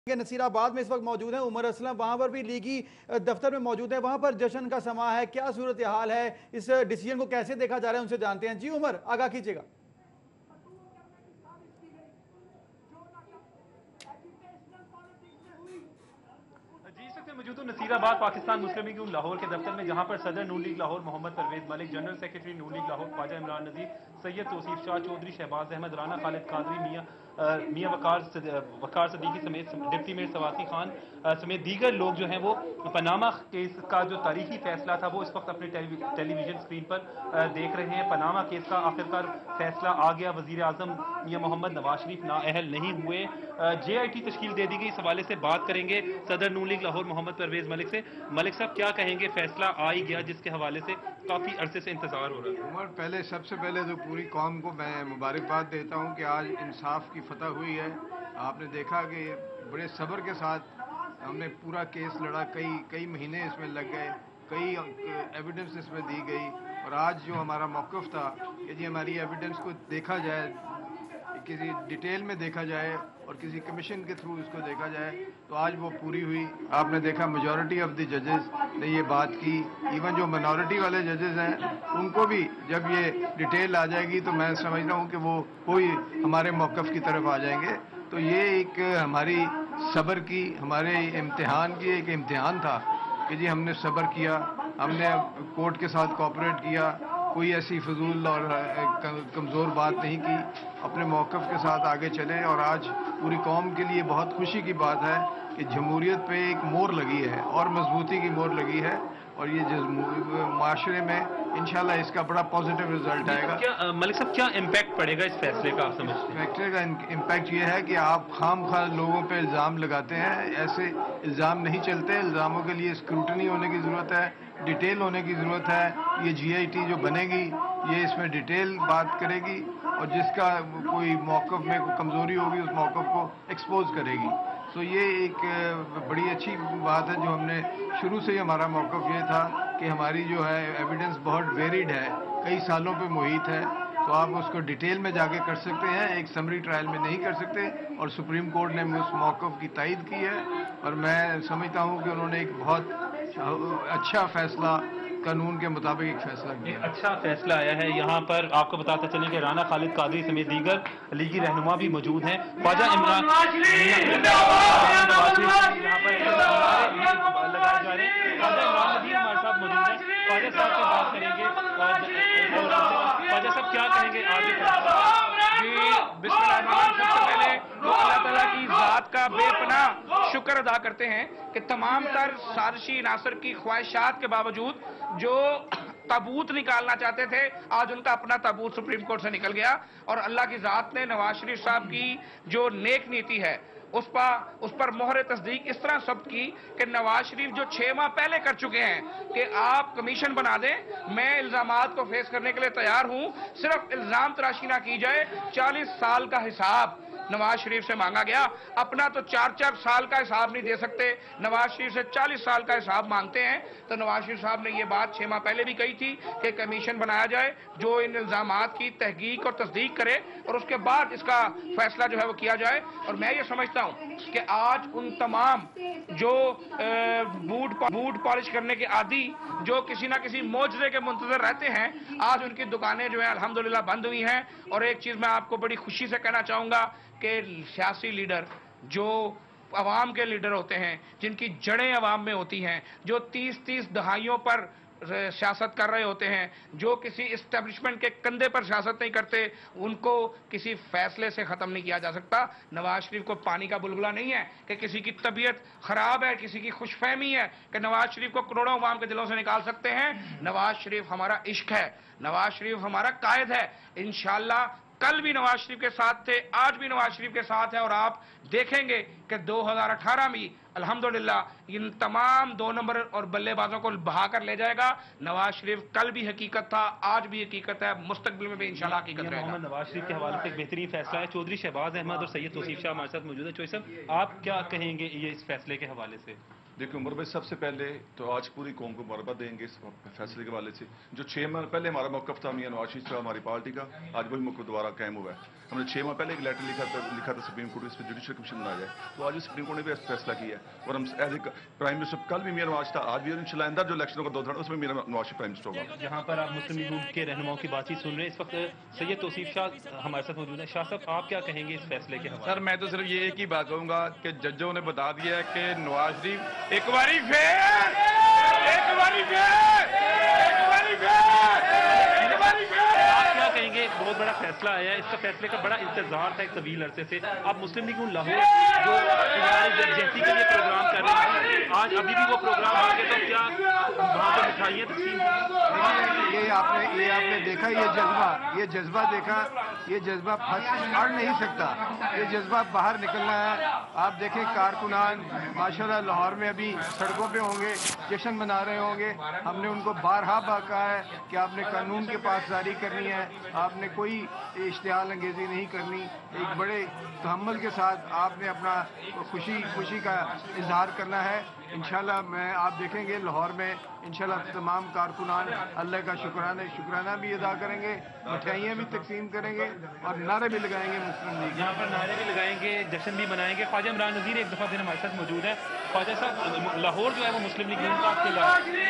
کہ نصیرآباد میں اس وقت موجود ہیں عمر اسلم، وہاں پر بھی لیگی دفتر میں موجود ہیں، وہاں پر جشن کا سماں ہے، کیا صورتحال ہے، اس ڈیسیجن کو کیسے دیکھا جا رہا ہے، ان سے جانتے ہیں۔ جی عمر، آگاہ کیجئے گا۔ جی اس وقت موجود ہوں نصیرآباد پاکستان مسلم لیگ لاہور کے دفتر میں، جہاں پر صدر نون لیگ لاہور محمد پرویز ملک، جنرل سیکریٹری نون لیگ لاہور خواجہ عمران نذیر، سید توصیف شاہ چودھری، شہباز احمد رانا، خالد قادری، میاں وقار صدیقی سمیت ڈپٹی میئر سواتی خان سمیت دیگر لوگ جو ہیں وہ پاناما کیس کا جو تاریخی فیصلہ تھا وہ اس وقت اپنے ٹیلی ویژن اسکرین پر دیکھ رہے ہیں۔ پاناما کیس کا آخرکار فیصلہ آ گیا، وزیر اعظم میاں محمد نواز شریف نااہل نہیں ہوئے، جے آئی ٹی تشکیل دے دی گئی۔ اس حوالے سے بات کریں گے صدر نون لیگ لاہور محمد پرویز ملک سے۔ ملک صاحب کیا کہیں گے، فیصلہ آ ہی گیا جس کے حوالے سے کافی عرصے سے انتظار ہو رہا ہے؟ عمر، سب سے پہلے تو پوری قوم کو میں مبارکباد دیتا ہوں کہ آج انصاف کی فتح ہوئی ہے۔ آپ نے دیکھا کہ بڑے صبر کے ساتھ ہم نے پورا کیس لڑا، کئی مہینے اس میں لگ گئے، کئی ایویڈنس اس میں دی گئی، اور آج جو ہمارا موقف تھا کہ جی ہماری ایویڈنس کو دیکھا جائے، کسی ڈیٹیل میں دیکھا جائے اور کسی کمیشن کے تھرو اس کو دیکھا جائے، تو آج وہ پوری ہوئی۔ آپ نے دیکھا میجورٹی آف دی ججز نے یہ بات کی، ایون جو منورٹی والے ججز ہیں ان کو بھی جب یہ ڈیٹیل آ جائے گی تو میں سمجھتا ہوں کہ وہ کوئی ہمارے موقف کی طرف آ جائیں گے۔ تو یہ ایک ہماری صبر کی، ہمارے امتحان کی ایک امتحان تھا کہ جی ہم نے صبر کیا، ہم نے کورٹ کے ساتھ کوآپریٹ کیا، کوئی ایسی فضول اور کمزور بات نہیں کی، اپنے موقف کے ساتھ آگے چلے، اور آج پوری قوم کے لیے بہت خوشی کی بات ہے کہ جمہوریت پہ ایک مور لگی ہے اور مضبوطی کی مور لگی ہے، اور یہ معاشرے میں انشاءاللہ اس کا بڑا پازیٹیو رزلٹ آئے گا۔ ملک صاحب کیا امپیکٹ پڑے گا اس فیصلے کا، آپ سمجھتے ہیں؟ فیکٹر کا امپیکٹ یہ ہے کہ آپ خام خواہ لوگوں پہ الزام لگاتے ہیں، ایسے الزام نہیں چلتے، الزاموں کے لیے اسکروٹنی ہونے کی ضرورت ہے، ڈیٹیل ہونے کی ضرورت ہے۔ یہ جی آئی ٹی جو بنے گی یہ اس میں ڈیٹیل بات کرے گی، اور جس کا کوئی موقف میں کوئی کمزوری ہوگی اس موقف کو ایکسپوز کرے گی۔ تو یہ ایک بڑی اچھی بات ہے جو ہم نے شروع سے ہی ہمارا موقف یہ تھا کہ ہماری جو ہے ایویڈنس بہت ویریڈ ہے، کئی سالوں پہ محیط ہے، تو آپ اس کو ڈیٹیل میں جا کے کر سکتے ہیں، ایک سمری ٹرائل میں نہیں کر سکتے، اور سپریم کورٹ نے اس موقف کی تائید کی ہے، اور میں سمجھتا ہوں کہ انہوں نے ایک بہت اچھا فیصلہ، قانون کے مطابق ایک فیصلہ کیا۔ ایک اچھا فیصلہ آیا ہے۔ یہاں پر آپ کو بتاتے چلیں کہ رانا خالد قادری سمیت دیگر لیگی رہنما بھی موجود ہیں۔ خواجہ عمران ہمارے ساتھ موجود ہیں، خواجہ صاحب سے بات کریں گے۔ خواجہ صاحب کیا کہیں گے آج؟ جی بسم اللہ الرحمن الرحیم، سب سے پہلے تو اللہ تعالیٰ کی ذات کا بے پناہ شکر ادا کرتے ہیں کہ تمام تر سازشی عناصر کی خواہشات کے باوجود جو تابوت نکالنا چاہتے تھے، آج ان کا اپنا تابوت سپریم کورٹ سے نکل گیا، اور اللہ کی ذات نے نواز شریف صاحب کی جو نیک نیتی ہے اس پر مہر تصدیق اس طرح ثبت کی کہ نواز شریف جو 6 ماہ پہلے کر چکے ہیں کہ آپ کمیشن بنا دیں، میں الزامات کو فیس کرنے کے لیے تیار ہوں، صرف الزام تراشی نہ کی جائے۔ 40 سال کا حساب نواز شریف سے مانگا گیا، اپنا تو 4 سال کا حساب نہیں دے سکتے، نواز شریف سے 40 سال کا حساب مانگتے ہیں۔ تو نواز شریف صاحب نے یہ بات 6 ماہ پہلے بھی کہی تھی کہ کمیشن بنایا جائے جو ان الزامات کی تحقیق اور تصدیق کرے، اور اس کے بعد اس کا فیصلہ جو ہے وہ کیا جائے۔ اور میں یہ سمجھتا ہوں کہ آج ان تمام جو بوٹ پالش کرنے کے عادی، جو کسی نہ کسی معجزے کے منتظر رہتے ہیں، آج ان کی دکانیں جو ہیں الحمدللہ بند ہوئی ہیں۔ اور ایک چیز میں آپ کو بڑی خوشی سے کہنا چاہوں گا کہ سیاسی لیڈر جو عوام کے لیڈر ہوتے ہیں، جن کی جڑیں عوام میں ہوتی ہیں، جو 30 دہائیوں پر سیاست کر رہے ہوتے ہیں، جو کسی اسٹیبلشمنٹ کے کندھے پر سیاست نہیں کرتے، ان کو کسی فیصلے سے ختم نہیں کیا جا سکتا۔ نواز شریف کو پانی کا بلبلہ نہیں ہے کہ کسی کی طبیعت خراب ہے، کسی کی خوش فہمی ہے کہ نواز شریف کو کروڑوں عوام کے دلوں سے نکال سکتے ہیں۔ نواز شریف ہمارا عشق ہے، نواز شریف ہمارا قائد ہے۔ انشاءاللہ کل بھی نواز شریف کے ساتھ تھے، آج بھی نواز شریف کے ساتھ ہے، اور آپ دیکھیں گے کہ 2018 میں الحمدللہ ان تمام 2 نمبر اور بلے بازوں کو بہا کر لے جائے گا۔ نواز شریف کل بھی حقیقت تھا، آج بھی حقیقت ہے، مستقبل میں بھی انشاءاللہ حقیقت رہے گا۔ محمد نواز شریف کے حوالے سے ایک بہترین فیصلہ ہے۔ چودھری شہباز احمد اور سید توصیف شاہ ہمارے ساتھ موجود ہے۔ چوہدری صاحب آپ کیا کہیں گے یہ اس فیصلے کے حوالے سے؟ देखिए उमर भाई, सबसे पहले तो आज पूरी कौम को मुबारकबाद देंगे इस फैसले के वाले से। जो 6 माह पहले हमारा मौक़िफ़ था मियां नवाज शरीफ साहब हमारी पार्टी का, आज वही मौक़िफ़ दोबारा कायम हुआ है। हमने 6 माह पहले एक लेटर लिखा था सुप्रीम कोर्ट, इस पर जुडिशल कमीशन बनाया जाए, तो आज सुप्रीम कोर्ट ने भी फैसला किया है। और हम एज ए प्राइम मिनिस्टर, कल भी मियां नवाज था, आज भी इंशाल्लाह आइंदा जो इलेक्शनों का दौर था उसमें मियां नवाज शरीफ प्राइम मिनिस्टर होगा। जहाँ पर आप मुस्लिम लीग के रहनुमाओं की बातचीत सुन रहे हैं, इस वक्त सैयद तौसीफ शाह हमारे साथ मौजूद है। शाह साहब, आप क्या कहेंगे इस फैसले के हवाले? सर मैं तो सिर्फ ये एक ही बात कहूंगा कि जजों ने बता दिया है कि नवाज शरीफ एक बारी फिर आप क्या कहेंगे? बहुत बड़ा फैसला आया है, इसका फैसले का बड़ा इंतजार था एक तवील अरसे से। आप मुस्लिम लीग लाहौर जो जैसी के लिए प्रोग्राम कर रहे हैं, आज अभी भी वो प्रोग्राम आ गए, तो क्या वहाँ पर मिठाइयाँ तकसीम? ये आपने देखा, ये जज्बा देखा, ये जज्बा अड़ नहीं सकता, ये जज्बा बाहर निकलना है। आप देखें कारकुनान माशाल्लाह लाहौर में अभी सड़कों पे होंगे, जश्न मना रहे होंगे। हमने उनको बारहा कहा है कि आपने कानून के पास जारी करनी है, आपने कोई इश्तिहाल अंगेजी नहीं करनी, एक बड़े तहम्मुल के साथ आपने अपना खुशी का इजहार करना है। इंशाल्लाह आप देखेंगे लाहौर में इंशाल्लाह तमाम कारकुनान अल्लाह का शुक्राना भी अदा करेंगे, मिठाइयाँ भी तकसीम करेंगे और नारे भी लगाएंगे मुस्लिम लीग। यहाँ पर नारे भी लगाएंगे, जश्न भी मनाएंगे। ख्वाजा इमरान नज़ीर एक दफ़ा फिर हमारे साथ मौजूद है। ख्वाजा साहब, लाहौर जो है वो मुस्लिम लीग का किला,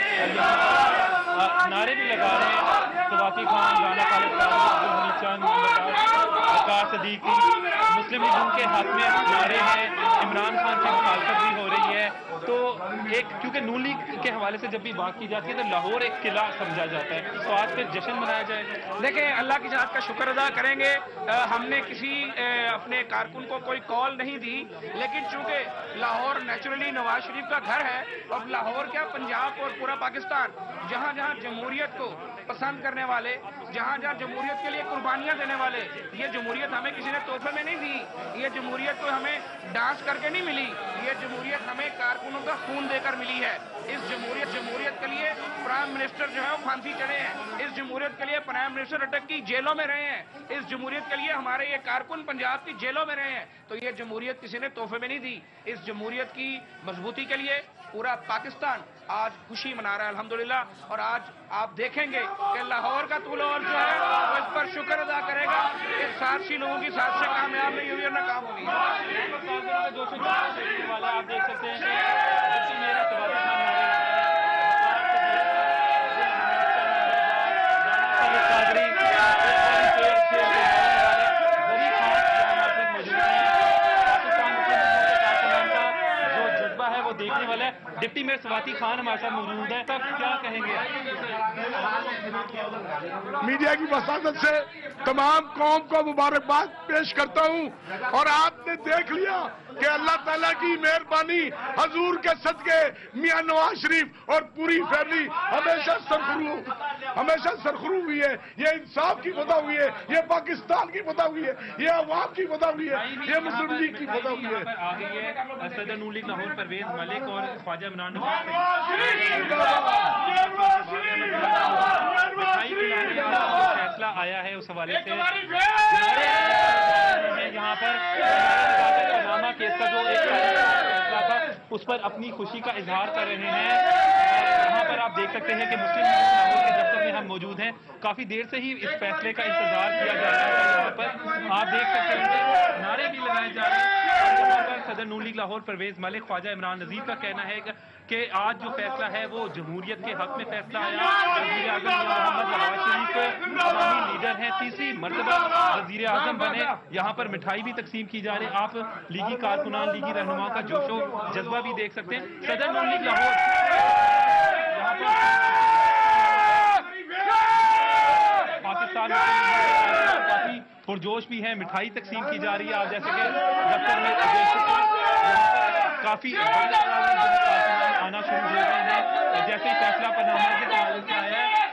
नारे भी लगा रहे हैं, सवाती खान, राना खालिद खान, वकार सदीकी, मुस्लिम लीग के हाथ में नारे हैं, इमरान खान की मुखालफत भी हो रही है। तो एक क्योंकि नून लीग के हवाले से जब भी बात की जाती है तो लाहौर एक किला समझा जाता है, तो आज फिर जश्न मनाया जाएगा। देखिए अल्लाह की जात का शुक्र अदा करेंगे, हमने किसी अपने कारकुन को कोई कॉल नहीं दी, लेकिन चूंकि लाहौर नेचुरली नवाज शरीफ का घर है, और लाहौर क्या पंजाब और पूरा पाकिस्तान जहां जहां जमहूरियत को पसंद करने वाले, जहां जहां जमहूरियत के लिए कुर्बानियां देने वाले, ये जमहूरियत हमें किसी ने तोहफे में नहीं दी, ये जमहूरियत तो हमें डांस करके नहीं मिली, ये जमहूरियत हमें कारकुनों का खून देकर मिली है। इस जमहूरियत के लिए प्राइम मिनिस्टर जो है वो फांसी चढ़े हैं, इस जमहूरियत के लिए प्राइम मिनिस्टर अटक की जेलों में रहे हैं, इस जमहूरियत के लिए हमारे ये कारकुन पंजाब की जेलों में रहे हैं। तो ये जमहूरियत किसी ने तोहफे में नहीं दी। इस जमहूरियत की मजबूती के लिए पूरा पाकिस्तान आज खुशी मना रहा है अल्हम्दुलिल्लाह। और आज आप देखेंगे कि लाहौर का तूल और जो है वो इस पर शुक्र अदा करेगा कि साजिशी लोगों की साजिश कामयाब नहीं हुई और नाकाम होगी। आप देख सकते हैं कि मेरा देखने वाला है। डिप्टी मेयर सवाती खान हमारे साथ मौजूद है, तब क्या कहेंगे? मीडिया की वसादत से तमाम कौम को मुबारकबाद पेश करता हूं, और आपने देख लिया कि अल्लाह ताला की मेहरबानी, हजूर के सदके मियां नवाज शरीफ और पूरी फैमिली हमेशा सरखरू हुई है। ये इंसाफ की फतह हुई है, ये पाकिस्तान की फतह हुई है, ये अवाम की फतह हुई है, ये मुस्लिम लीग की फतह हुई है। आ गई है सदर नून लीग लाहौर परवेज मलिक और ख्वाजा इमरान फैसला आया है उस हवाले से यहाँ पर पनामा केस का जो एक फैसला था उस पर अपनी खुशी का इजहार कर रहे हैं। यहाँ पर आप देख सकते हैं कि मुस्लिम लाहौर के दफ्तर में हम मौजूद हैं, काफी देर से ही इस फैसले का इंतजार किया जा रहा है। यहाँ पर आप देख सकते हैं कि नारे भी लगाए जा रहे हैं। यहाँ पर सदर नून लीग लाहौर परवेज मलिक ख्वाजा इमरान नज़ीर का कहना है कि आज जो फैसला है वो जमहूरियत के हक में फैसला आया। वज़ीर आज़म मोहम्मद नवाज शरीफ अवामी लीडर हैं, तीसरी मरतबा वज़ीर आज़म बने। यहाँ पर मिठाई भी तकसीम की जा रही है। आप लीगी कारकुनान, लीगी रहनुमा का जोशो जज्बा भी देख सकते हैं। सदर नून लीग लाहौर यहाँ पर पाकिस्तान काफी पुरजोश भी है, मिठाई तकसीम की जा रही है। आप जैसे कि दफ्तर में काफी आना शुरू हो गए हैं। जैसे ही फैसला पनामा के हवाले से आया है,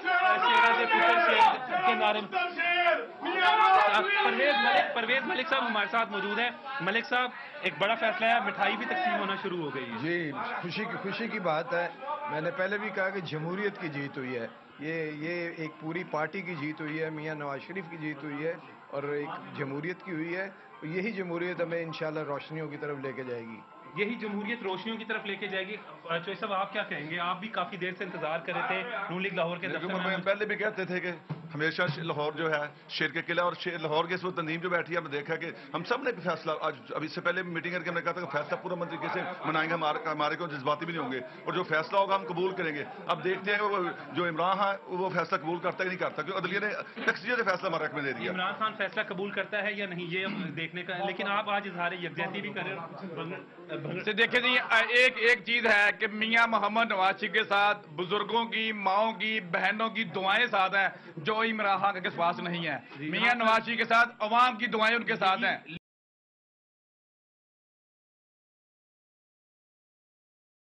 परवेज मलिक साहब हमारे साथ मौजूद हैं। मलिक साहब, एक बड़ा फैसला है, मिठाई भी तकसीम होना शुरू हो गई है। जी, खुशी की बात है। मैंने पहले भी कहा कि जमहूरियत की जीत हुई है, ये एक पूरी पार्टी की जीत हुई है, मियां नवाज शरीफ की जीत हुई है और एक जमहूरियत की हुई है। यही जमहूरियत हमें इंशाल्लाह रोशनियों की तरफ लेके जाएगी यही जमहूरियत रोशनियों की तरफ लेके जाएगी। चौधरी साहब आप क्या कहेंगे? आप भी काफी देर से इंतजार कर रहे थे नून लीग लाहौर के दफ्तर में। पहले भी कहते थे कि हमेशा लाहौर जो है शेर के किला, और लाहौर के इस वक्त तंजीम जो बैठी है, हमने देखा कि हम सब ने फैसला आज अभी इससे पहले मीटिंग करके हमने कहा था कि फैसला पूरा मंत्री कैसे मनाएंगे, हमारे को जज्बाती भी नहीं होंगे, और जो फैसला होगा हम कबूल करेंगे। अब देखते हैं वो जो इमरान है वो फैसला कबूल करता है कि नहीं करता, क्योंकि अदलिया ने तकसीर से फैसला हमारे हक में दे दिया। इमरान खान फैसला कबूल करता है या नहीं ये अब देखने का, लेकिन आप आज इजहार यकजहती भी कर रहे हो। देखिए जी, एक चीज है कि मियां मोहम्मद नवाज के साथ बुजुर्गों की, माओ की, बहनों की दुआएं साथ हैं, जो इमरान खान के पास नहीं है। मियां नवाज के साथ अवाम की दुआएं उनके साथ हैं।